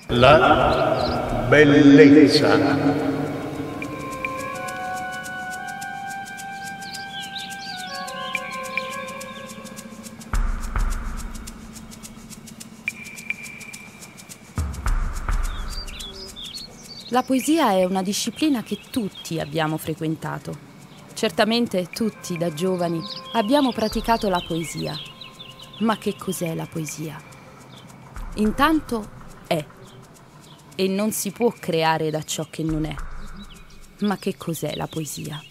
La bellezza. La poesia è una disciplina che tutti abbiamo frequentato. Certamente tutti, da giovani, abbiamo praticato la poesia. Ma che cos'è la poesia? Intanto è. E non si può creare da ciò che non è. Ma che cos'è la poesia?